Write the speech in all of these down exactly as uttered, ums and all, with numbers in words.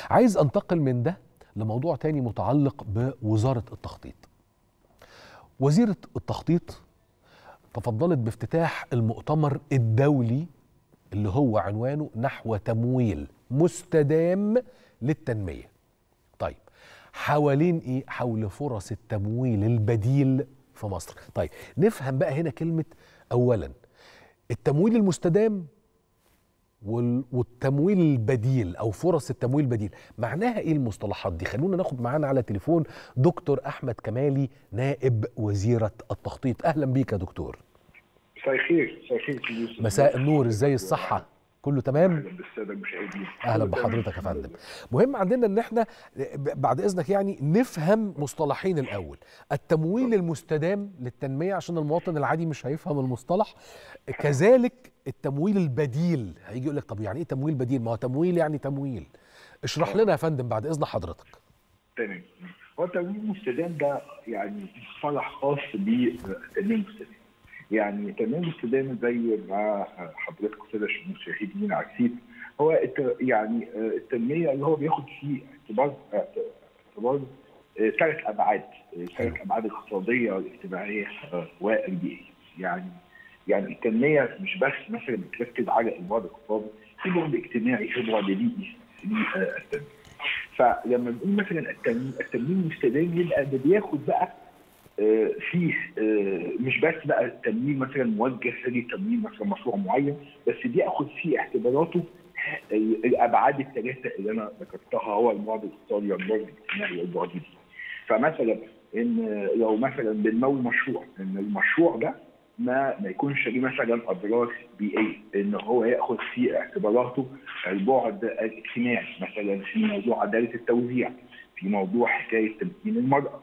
عايز انتقل من ده لموضوع تاني متعلق بوزارة التخطيط. وزيرة التخطيط تفضلت بافتتاح المؤتمر الدولي اللي هو عنوانه نحو تمويل مستدام للتنمية. طيب حوالين ايه؟ حول فرص التمويل البديل في مصر. طيب نفهم بقى هنا كلمة اولا التمويل المستدام والتمويل البديل او فرص التمويل البديل، معناها ايه المصطلحات دي؟ خلونا ناخد معانا على تليفون دكتور احمد كمالي نائب وزيرة التخطيط. اهلا بيك يا دكتور. مساء الخير. مساء الخير يوسف. مساء النور، ازاي الصحة؟ كله تمام؟ اهلا بالساده المشاهدين. اهلا بحضرتك يا فندم. مهم عندنا ان احنا بعد اذنك يعني نفهم مصطلحين. الاول التمويل المستدام للتنميه عشان المواطن العادي مش هيفهم المصطلح، كذلك التمويل البديل هيجي يقول لك طب يعني ايه تمويل بديل؟ ما هو تمويل يعني تمويل. اشرح لنا يا فندم بعد اذن حضرتك. تمام. هو التمويل المستدام ده يعني مصطلح خاص بالتنميه المستدامه. يعني التنميه المستدامه زي ما حضرتك الساده المشاهدين عارفين هو يعني التنميه اللي هو بياخد فيه اعتبار اعتبار ثلاث ابعاد، ثلاث ابعاد الاقتصاديه والاجتماعيه والبيئيه. يعني يعني التنميه مش بس مثلا بتركز على البعد الاقتصادي، في بعد اجتماعي، في بعد بيئي للتنميه. فلما بنقول مثلا التنميه التنميه المستدام يبقى ده بياخد بقى فيه مش بس بقى التمويل مثلا موجه لتمويل مثلا مشروع معين، بس بياخد فيه اعتباراته الابعاد الثلاثه اللي انا ذكرتها، هو البعد الاقتصادي والبعد الاجتماعي والبعد البيئي. فمثلا ان لو مثلا بنمول مشروع، ان المشروع ده ما ما يكونش ليه مثلا اضرار بيئيه، ان هو ياخذ في اعتباراته البعد الاجتماعي، مثلا في موضوع عداله التوزيع، في موضوع حكايه تمكين المراه.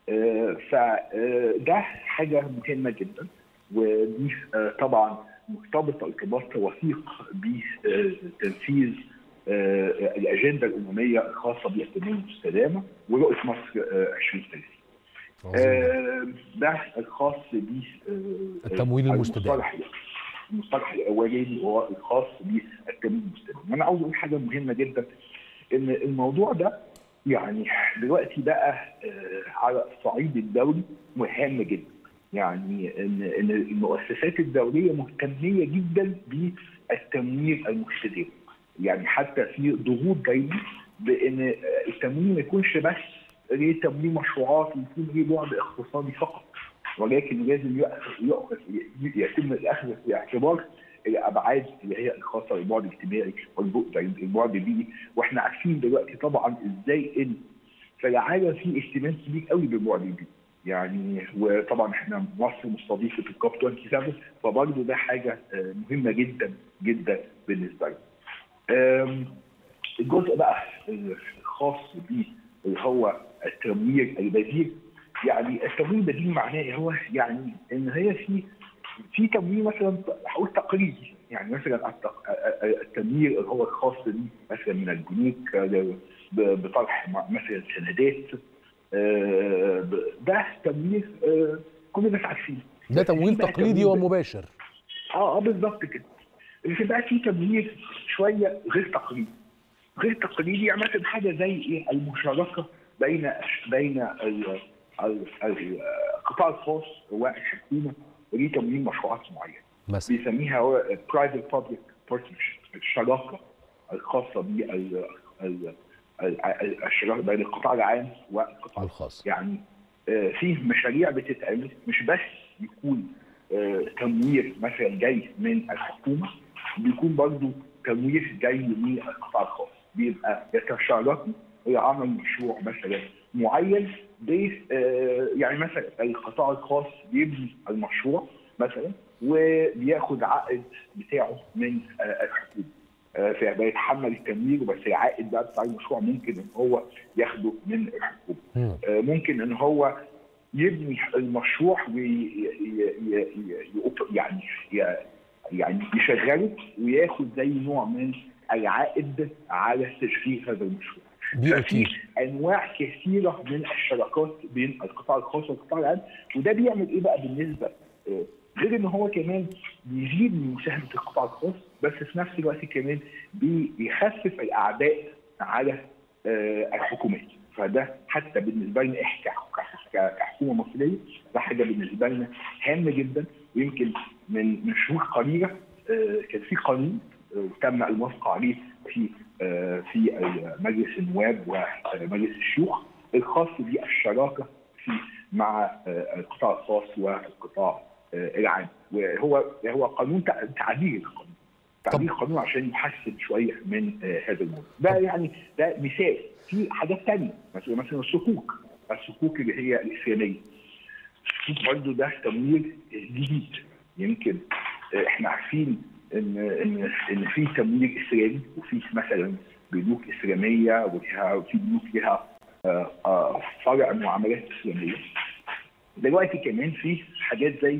فده حاجه مهمه جدا، ودي طبعا مرتبطه ارتباط وثيق بتنفيذ الاجنده الامميه الخاصه بالتنميه المستدامه ورؤيه مصر ألفين وثلاثين. ده الخاص بالتمويل المستدام. المصطلح الاولاني هو الخاص بالتمويل المستدام. انا عاوز اقول حاجه مهمه جدا، ان الموضوع ده يعني دلوقتي بقى على الصعيد الدولي مهم جدا. يعني ان ان المؤسسات الدوليه مهتميه جدا بالتمويل المستدام. يعني حتى في ضغوط دايما بان التمويل ما يكونش بس ليه تمويل مشروعات ويكون ليه بعد اقتصادي فقط، ولكن لازم يؤخذ يتم الاخذ في الاعتبار الابعاد اللي هي الخاصه بالبعد الاجتماعي والبعد البيئي. واحنا عارفين دلوقتي طبعا ازاي ان في العالم في اهتمام كبير قوي بالبعد البيئي. يعني وطبعا احنا مصر مستضيفه الكوب سبعة وعشرين، فبرضه ده حاجه مهمه جدا جدا بالنسبه لنا. الجزء بقى الخاص بيه اللي هو التمويل البديل. يعني التمويل البديل معناه هو يعني ان هي في في تمويل مثلا هقول تقليدي، يعني مثلا التمويل اللي هو الخاص بيه مثلا من البنوك بطرح مثلا سندات، ده تمويل كل الناس عارفين. ده تمويل تقليدي ومباشر. اه اه بالظبط كده. اللي بقى في تمويل شويه غير تقليدي. غير تقليدي يعني مثلا حاجه زي ايه؟ المشاركه بين بين القطاع الخاص والحكومه وليه تمويل مشروعات معينه. مثلا بيسميها برايفت بابليك بارتنرشيب، الشراكه الخاصه بال الشراكه بين القطاع العام والقطاع الخاص. يعني في مشاريع بتتعمل مش بس يكون تمويل مثلا جاي من الحكومه، بيكون برضه تمويل جاي من القطاع الخاص. بيبقى يتشاركوا لعمل مشروع مثلا معين، يعني مثلا القطاع الخاص بيبني المشروع مثلا وبياخد عائد بتاعه من الحكومه، فبيتحمل التمويل، وبس العائد بقى بتاع المشروع ممكن ان هو ياخده من الحكومه. ممكن ان هو يبني المشروع وي يعني يعني يشغله وياخد زي نوع من العائد على تشغيل هذا المشروع. ففي انواع كثيره من الشراكات بين القطاع الخاص والقطاع العام. وده بيعمل ايه بقى بالنسبه، غير ان هو كمان بيزيد من مساهمه القطاع الخاص، بس في نفس الوقت كمان بيخفف الاعباء على الحكومات. فده حتى بالنسبه لنا احنا كحكومه مصريه ده حاجه بالنسبه لنا هامه جدا. ويمكن من من شهور قليله كان في قانون تم الموافقه عليه في في مجلس النواب ومجلس الشيوخ الخاص بالشراكه في مع القطاع الخاص والقطاع العام، وهو هو قانون تعديل القانون تعديل القانون عشان يحسن شويه من هذا الموضوع. ده يعني ده مثال. في حاجات ثانيه مثلا مثلا الصكوك الصكوك اللي هي الاسلاميه. الصكوك برضه ده تمويل جديد. يمكن احنا عارفين ان ان ان في تمويل اسلامي وفي مثلا بنوك اسلاميه وفي بنوك لها فرع معاملات اسلاميه. دلوقتي كمان في حاجات زي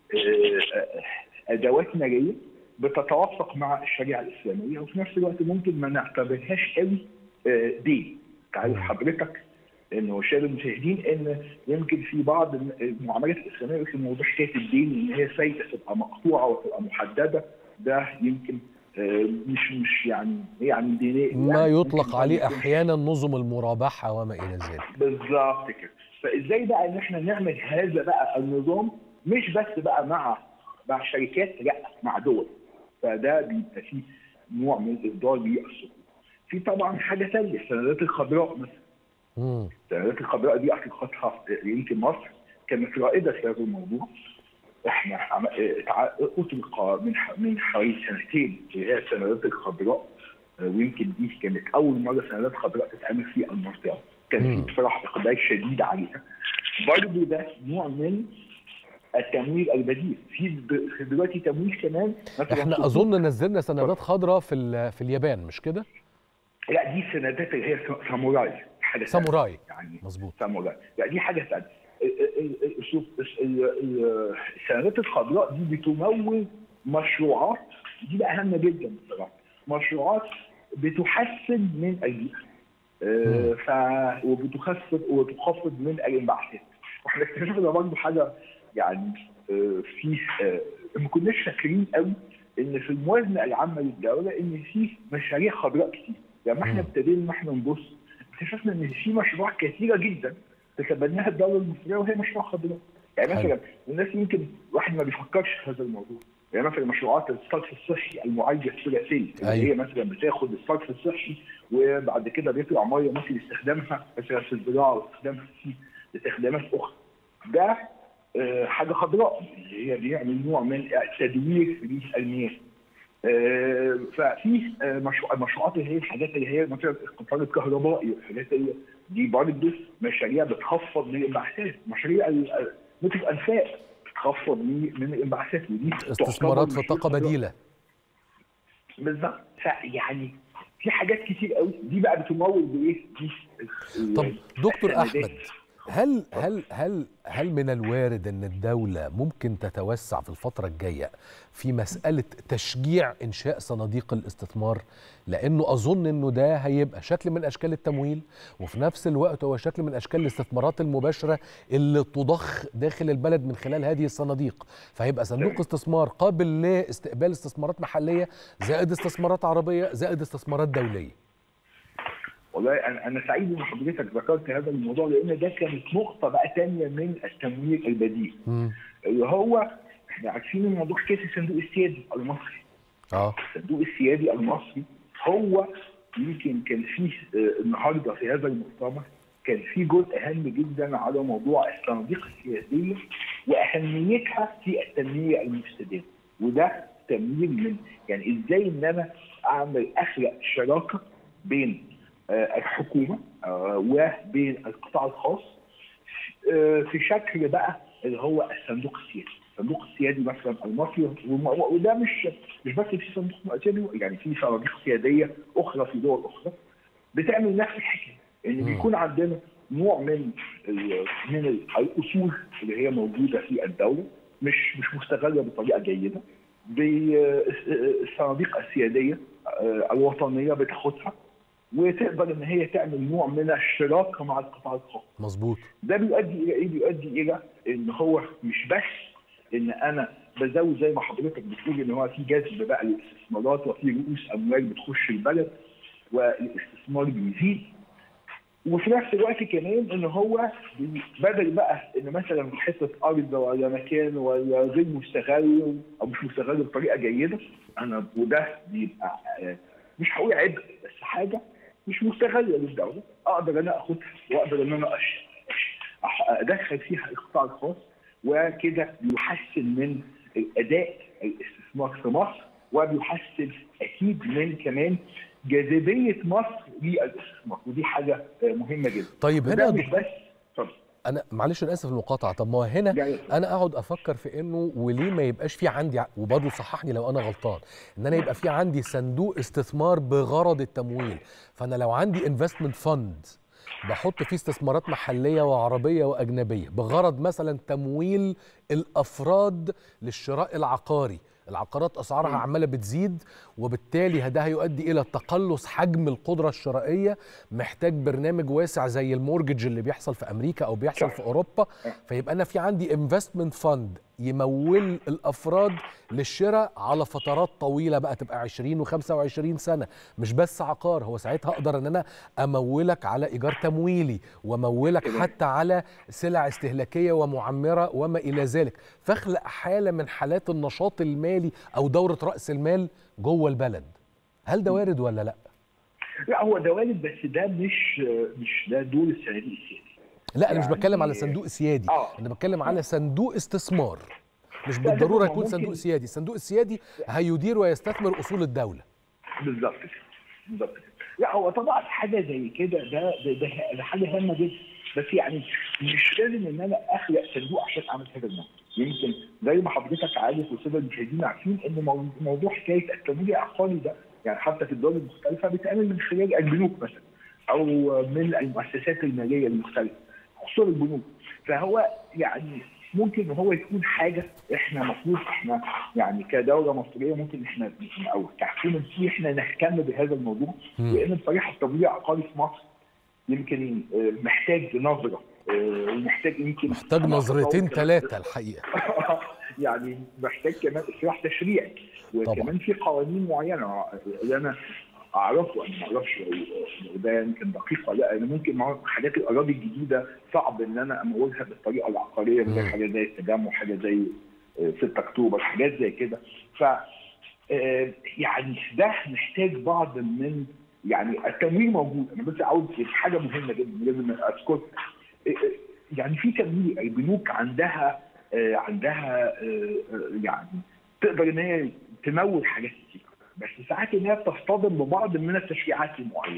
ادوات ماليه بتتوافق مع الشريعه الاسلاميه وفي نفس الوقت ممكن ما نعتبرهاش قوي دين. تعرف حضرتك انه شايف المشاهدين ان يمكن في بعض المعاملات الاسلاميه في موضوع حكايه الدين ان هي سايسه تبقى مقطوعه وتبقى محدده. ده يمكن مش مش يعني يعني دينيا ما يعني يطلق عليه احيانا نظم المرابحه وما الى ذلك. بالظبط كده. فازاي بقى ان احنا نعمل هذا بقى النظام مش بس بقى مع مع شركات، لا مع دول. فده بيبقى فيه نوع من اصدار للصكوك. في طبعا حاجه ثانيه السندات الخضراء مثلا. امم السندات الخضراء دي اطلقتها يمكن مصر كانت رائده في هذا الموضوع. احنا اطلق من من حوالي سنتين اللي هي السندات الخضراء، ويمكن دي كانت اول مره سندات خضراء تتعمل في المنطقه. كان في بصراحه اقبال شديد عليها. برضه ده نوع من التمويل البديل. في دلوقتي تمويل كمان احنا اظن نزلنا سندات خضراء في في اليابان مش كده؟ لا دي السندات اللي هي ساموراي حاجه ساموراي يعني مظبوط. ساموراي لا دي حاجه ثانيه. شوف السندات الخضراء دي بتمول مشروعات دي بقى هامه جدا بصراحه. مشروعات بتحسن من البيئه ف وبتخفض وبتخفض من الانبعاثات. واحنا اكتشفنا برضه حاجه يعني في ما كناش فاكرين قوي ان في الموازنه العامه للدوله ان في مشاريع خضراء كتير. لما احنا ابتدينا احنا نبص اكتشفنا ان في مشروع كثيره جدا تتبناها الدوله المصريه وهي مشروع خضراء. يعني مثلا الناس يمكن واحد ما بيفكرش في هذا الموضوع. يعني مثلا مشروعات الصرف الصحي المعالجه الثلاثيه اللي أيوة. هي مثلا بتاخد الصرف الصحي وبعد كده بيطلع ميه ممكن استخدامها مثلا في الزراعه واستخدامها في استخدامات اخرى. ده أه حاجه خضراء اللي هي بيعمل نوع من التدوير في المياه. أه ففي أه مشروع المشروعات اللي هي الحاجات اللي هي مثلا القطار الكهربائي والحاجات اللي دي برضه مشاريع بتخفض من الانبعاثات. مشاريع نتج انفاق بتخفض من الانبعاثات ودي استثمارات في طاقه بديله. بالظبط. فيعني في حاجات كتير قوي دي بقى بتمول بايه؟ دي طب دكتور احمد هل هل هل هل من الوارد ان الدولة ممكن تتوسع في الفترة الجاية في مسألة تشجيع انشاء صناديق الاستثمار؟ لانه اظن انه ده هيبقى شكل من اشكال التمويل وفي نفس الوقت هو شكل من اشكال الاستثمارات المباشرة اللي تضخ داخل البلد من خلال هذه الصناديق. فهيبقى صندوق استثمار قابل لاستقبال استثمارات محلية زائد استثمارات عربية زائد استثمارات دولية. والله انا انا سعيد ان حضرتك ذكرت هذا الموضوع لان ده كانت نقطه بقى ثانيه من التمويل البديل. اللي هو احنا عارفين الموضوع حكايه الصندوق السيادي المصري. اه الصندوق السيادي المصري هو يمكن كان فيه النهارده في هذا المؤتمر كان في جزء هام جدا على موضوع الصناديق السياديه واهميتها في التنميه المستدامه. وده تمويل من يعني ازاي ان انا اعمل اخلق شراكه بين الحكومه وبين القطاع الخاص في شكل بقى اللي هو الصندوق السيادي. الصندوق السيادي مثلا المصري وده مش مش بس في صندوق سيادي يعني في صناديق سياديه اخرى في دول اخرى بتعمل نفس الحكايه ان بيكون عندنا نوع من من الاصول اللي هي موجوده في الدوله مش مش مستغله بطريقه جيده. بالصناديق السياديه الوطنيه بتاخدها وتقدر ان هي تعمل نوع من الشراكه مع القطاع الخاص. مظبوط. ده بيؤدي الى ايه؟ بيؤدي الى ان هو مش بس ان انا بزود زي ما حضرتك بتقول ان هو في جذب بقى للاستثمارات وفي رؤوس اموال بتخش البلد والاستثمار بيزيد. وفي نفس الوقت كمان ان هو بدل بقى ان مثلا حته ارض ولا مكان ولا غير مستغل او مش مستغل بطريقه جيده، انا وده بيبقى مش هقول عبء بس حاجه مش مستغله للدوله، اقدر انا اخدها واقدر ان انا ادخل فيها القطاع الخاص، وكده بيحسن من الاداء الاستثمار في مصر، وبيحسن اكيد من كمان جاذبيه مصر للاستثمار، ودي حاجه مهمه جدا. طيب هنا مش بس طب انا معلش انا اسف المقاطعه، طب ما هو هنا يعني انا اقعد افكر في انه وليه ما يبقاش في عندي، وبرضه صححني لو انا غلطان، ان انا يبقى في عندي صندوق استثمار بغرض التمويل. فانا لو عندي انفستمنت فند بحط فيه استثمارات محليه وعربيه واجنبيه بغرض مثلا تمويل الافراد للشراء العقاري، العقارات اسعارها عماله بتزيد، وبالتالي ده هيؤدي الى تقلص حجم القدره الشرائيه، محتاج برنامج واسع زي المورجج اللي بيحصل في امريكا او بيحصل في اوروبا. فيبقى انا في عندي انفستمنت فند يمول الافراد للشراء على فترات طويله بقى، تبقى عشرين وخمسة وعشرين سنه، مش بس عقار. هو ساعتها اقدر ان انا امولك على ايجار تمويلي، وامولك حتى على سلع استهلاكيه ومعمره وما الى ذلك، فاخلق حاله من حالات النشاط المالي او دوره راس المال جوه البلد. هل ده وارد ولا لا؟ لا هو ده وارد، بس ده مش مش ده دور الصناديق السيادي. لا انا يعني مش بتكلم على صندوق سيادي، آه. انا بتكلم على صندوق استثمار، مش بالضروره يكون صندوق سيادي. الصندوق السيادي هيدير ويستثمر اصول الدوله. بالظبط بالظبط. لا هو طبعا حاجه زي كده ده ده, ده حاجه هامه جدا، بس يعني مش لازم ان انا اخلق صندوق عشان اعمل هذا الموضوع. يمكن زي ما حضرتك عارف والساده المشاهدين عارفين ان موضوع حكايه التمويل العقاري ده يعني حتى في الدول المختلفه بيتعمل من خلال البنوك مثلا او من المؤسسات الماليه المختلفه، خصوصا البنوك. فهو يعني ممكن هو يكون حاجه احنا المفروض احنا يعني كدوله مصريه ممكن احنا او كحكومه فيه احنا نهتم بهذا الموضوع، لان بصراحه التمويل العقاري في مصر يمكن محتاج نظره ومحتاج يمكن محتاج نظرتين ثلاثه الحقيقه. يعني محتاج كمان اصلاح تشريعي، وكمان في قوانين معينه اللي انا اعرفه، انا ما اعرفش لو ده يمكن دقيق ولا لا. انا ممكن حاجات الاراضي الجديده صعب ان انا امولها بالطريقه العقاريه، زي حاجه زي التجمع، حاجه زي ستة اكتوبر، حاجات زي كده. ف يعني ده محتاج بعض من يعني التمويل موجود. انا بس عاوز حاجه مهمه جدا لازم اذكر، يعني في تمويل البنوك عندها عندها يعني تقدر ان هي تمول حاجات كتير، بس ساعات ان هي بتصطدم ببعض من التشريعات المعينه.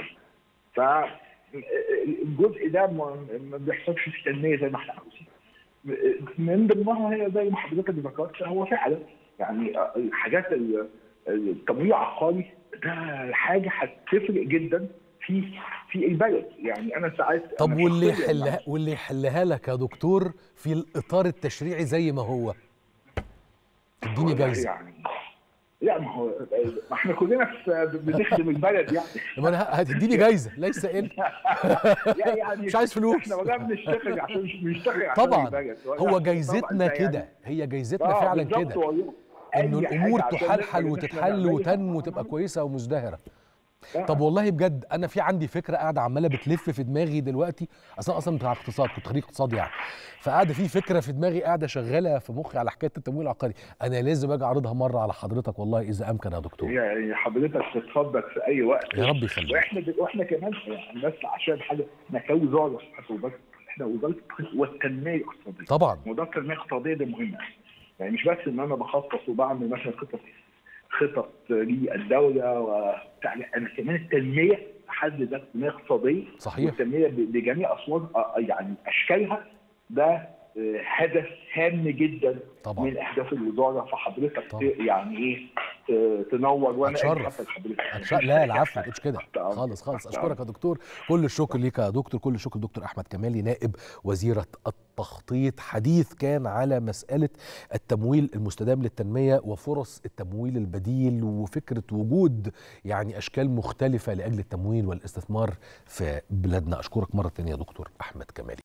فالجزء ده ما بيحصلش في التنميه زي ما احنا عاوزين. من ضمنها هي زي ما حضرتك ذكرت، هو فعلا يعني حاجات التمويل العقاري ده حاجه هتفرق جدا في في البلد. يعني انا ساعات طب واللي يحلها واللي يحلها لك يا دكتور في الاطار التشريعي زي ما هو، اديني جايزه. يعني لا ما هو ما احنا كلنا بنخدم البلد يعني. ما انا هتديني جايزه ليس الا يعني مش عايز فلوس. احنا ولا بنشتغل عشان مش بنشتغل عشان طبعا البلد. هو جايزتنا كده يعني. هي جايزتنا آه فعلا كده انه الامور تحلحل وتتحل وتنمو وتبقى كويسه ومزدهره. طب والله بجد انا في عندي فكره قاعده عماله بتلف في دماغي دلوقتي، اصلا اصلا بتاع اقتصاد، كنت خريج اقتصاد يعني، فقاعده في فكره في دماغي قاعده شغاله في مخي على حكايه التمويل العقاري. انا لازم اجي اعرضها مره على حضرتك والله اذا امكن يا دكتور. يعني حضرتك تتفضل في اي وقت يا رب يخليك. واحنا واحنا كمان يعني بس عشان حاجه احنا كوزاره احنا وزاره والتنميه الاقتصاديه. طبعا وزاره التنميه الاقتصاديه ده مهمه، يعني مش بس ان انا بخصص وبعمل مثلا خطط خطط للدوله وبتاع، انا كمان التنميه في حد ذاتها التنميه الاقتصاديه صحيح، التنميه بجميع اصوات يعني اشكالها، ده هدف هام جدا طبعا من اهداف الوزاره. فحضرتك يعني ايه تنور وانا اتشرف حضرتك. لا العفو، ما تقولش كده خالص خالص. اشكرك يا دكتور، كل الشكر ليك يا دكتور، كل الشكر دكتور احمد كمالي نائب وزيره التخطيط. حديث كان على مساله التمويل المستدام للتنميه وفرص التمويل البديل وفكره وجود يعني اشكال مختلفه لاجل التمويل والاستثمار في بلادنا. اشكرك مره ثانيه يا دكتور احمد كمالي.